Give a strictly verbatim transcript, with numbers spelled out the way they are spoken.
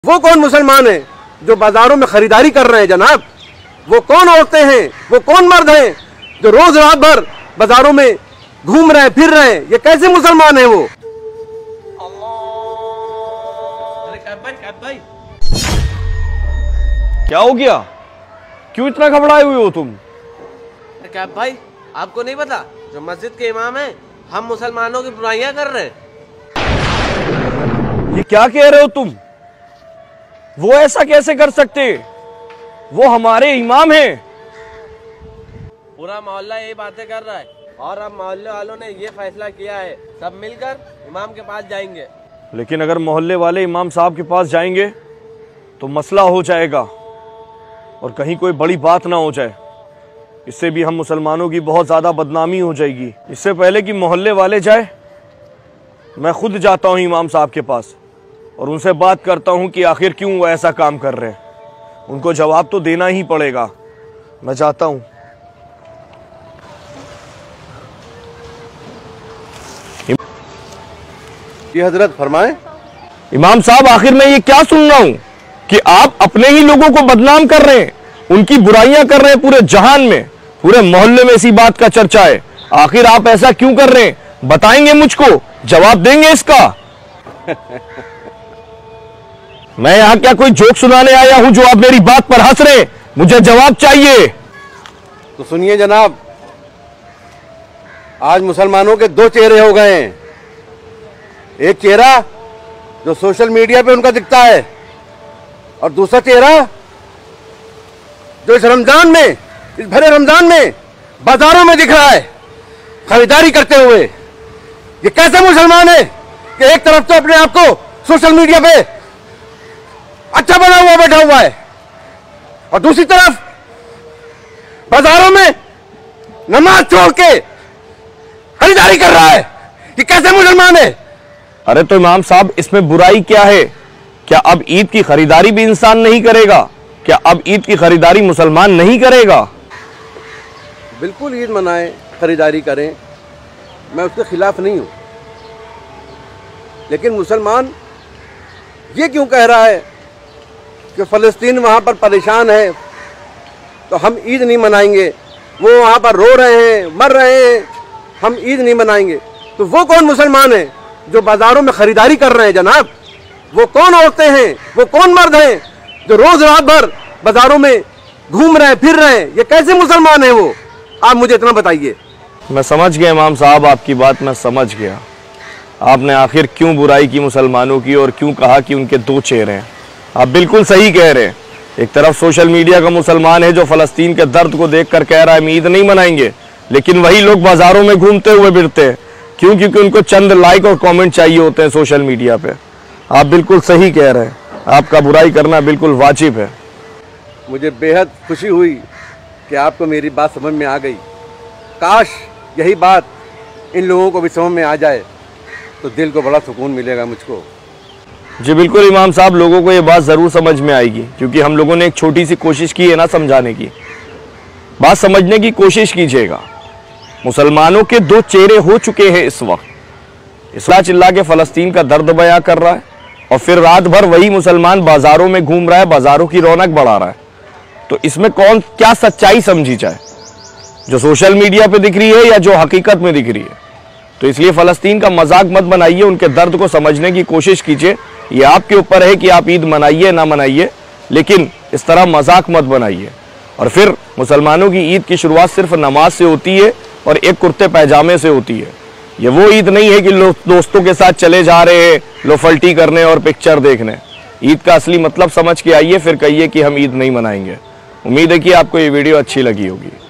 वो कौन मुसलमान है जो बाजारों में खरीदारी कर रहे हैं जनाब? वो कौन औरतें हैं, वो कौन मर्द हैं जो रोज रात भर बाजारों में घूम रहे हैं, फिर रहे हैं? ये कैसे मुसलमान है वो? क्या हो गया? क्यों इतना घबराए हुए हो तुम? क्या भाई, आपको नहीं पता जो मस्जिद के इमाम हैं, हम मुसलमानों की बुराइयां कर रहे हैं? ये क्या कह रहे हो तुम? वो ऐसा कैसे कर सकते? वो हमारे इमाम हैं। पूरा मोहल्ला ये बातें कर रहा है और अब मोहल्ले वालों ने ये फैसला किया है, सब मिलकर इमाम के पास जाएंगे। लेकिन अगर मोहल्ले वाले इमाम साहब के पास जाएंगे तो मसला हो जाएगा और कहीं कोई बड़ी बात ना हो जाए। इससे भी हम मुसलमानों की बहुत ज़्यादा बदनामी हो जाएगी। इससे पहले कि मोहल्ले वाले जाए, मैं खुद जाता हूँ इमाम साहब के पास और उनसे बात करता हूँ कि आखिर क्यों वो ऐसा काम कर रहे हैं। उनको जवाब तो देना ही पड़ेगा। मैं जाता हूँ। ये हजरत फरमाए। इमाम साहब, आखिर मैं ये क्या सुन रहा हूँ कि आप अपने ही लोगों को बदनाम कर रहे हैं, उनकी बुराइयां कर रहे हैं। पूरे जहान में, पूरे मोहल्ले में इसी बात का चर्चा है। आखिर आप ऐसा क्यों कर रहे हैं? बताएंगे मुझको? जवाब देंगे इसका? मैं यहां क्या कोई जोक सुनाने आया हूं जो आप मेरी बात पर हंस रहे हैं? मुझे जवाब चाहिए। तो सुनिए जनाब, आज मुसलमानों के दो चेहरे हो गए हैं। एक चेहरा जो सोशल मीडिया पे उनका दिखता है और दूसरा चेहरा जो इस रमजान में, इस भरे रमजान में बाजारों में दिख रहा है खरीदारी करते हुए। ये कैसे मुसलमान है कि एक तरफ तो अपने आप को सोशल मीडिया पे अच्छा बना हुआ बैठा हुआ है और दूसरी तरफ बाजारों में नमाज छोड़ के खरीदारी कर रहा है। ये कैसे मुसलमान है? अरे तो इमाम साहब, इसमें बुराई क्या है? क्या अब ईद की खरीदारी भी इंसान नहीं करेगा? क्या अब ईद की खरीदारी मुसलमान नहीं करेगा? बिल्कुल ईद मनाएं, खरीदारी करें, मैं उसके खिलाफ नहीं हूं। लेकिन मुसलमान ये क्यों कह रहा है कि फ़लस्तीन वहाँ पर परेशान है तो हम ईद नहीं मनाएंगे? वो वहाँ पर रो रहे हैं, मर रहे हैं, हम ईद नहीं मनाएंगे। तो वो कौन मुसलमान है जो बाज़ारों में ख़रीदारी कर रहे हैं जनाब? वो कौन औरतें हैं, वो कौन मर्द हैं जो रोज़ रात भर बाज़ारों में घूम रहे हैं, फिर रहे हैं? ये कैसे मुसलमान है वो? आप मुझे इतना बताइए। मैं समझ गया इमाम साहब, आपकी बात मैं समझ गया। आपने आखिर क्यों बुराई की मुसलमानों की और क्यों कहा कि उनके दो चेहरे हैं। आप बिल्कुल सही कह रहे हैं। एक तरफ सोशल मीडिया का मुसलमान है जो फ़लस्तीन के दर्द को देखकर कह रहा है हम ईद नहीं मनाएंगे, लेकिन वही लोग बाज़ारों में घूमते हुए फिरते हैं। क्यों? क्योंकि उनको चंद लाइक और कमेंट चाहिए होते हैं सोशल मीडिया पे। आप बिल्कुल सही कह रहे हैं। आपका बुराई करना बिल्कुल वाजिब है। मुझे बेहद खुशी हुई कि आपको मेरी बात समझ में आ गई। काश यही बात इन लोगों को भी समझ में आ जाए तो दिल को बड़ा सुकून मिलेगा मुझको। जी बिल्कुल इमाम साहब, लोगों को ये बात ज़रूर समझ में आएगी क्योंकि हम लोगों ने एक छोटी सी कोशिश की है ना समझाने की। बात समझने की कोशिश कीजिएगा। मुसलमानों के दो चेहरे हो चुके हैं इस वक्त। इसला चिल्ला के फ़लस्तीन का दर्द बयां कर रहा है और फिर रात भर वही मुसलमान बाज़ारों में घूम रहा है, बाज़ारों की रौनक बढ़ा रहा है। तो इसमें कौन क्या सच्चाई समझी जाए, जो सोशल मीडिया पे दिख रही है या जो हकीकत में दिख रही है? तो इसलिए फ़लस्तीन का मजाक मत बनाइए, उनके दर्द को समझने की कोशिश कीजिए। ये आपके ऊपर है कि आप ईद मनाइए ना मनाइए, लेकिन इस तरह मजाक मत बनाइए। और फिर मुसलमानों की ईद की शुरुआत सिर्फ नमाज से होती है और एक कुर्ते पैजामे से होती है। ये वो ईद नहीं है कि लोग दोस्तों के साथ चले जा रहे हैं लोफल्टी करने और पिक्चर देखने। ईद का असली मतलब समझ के आइए, फिर कहिए कि हम ईद नहीं मनाएंगे। उम्मीद है कि आपको ये वीडियो अच्छी लगी होगी।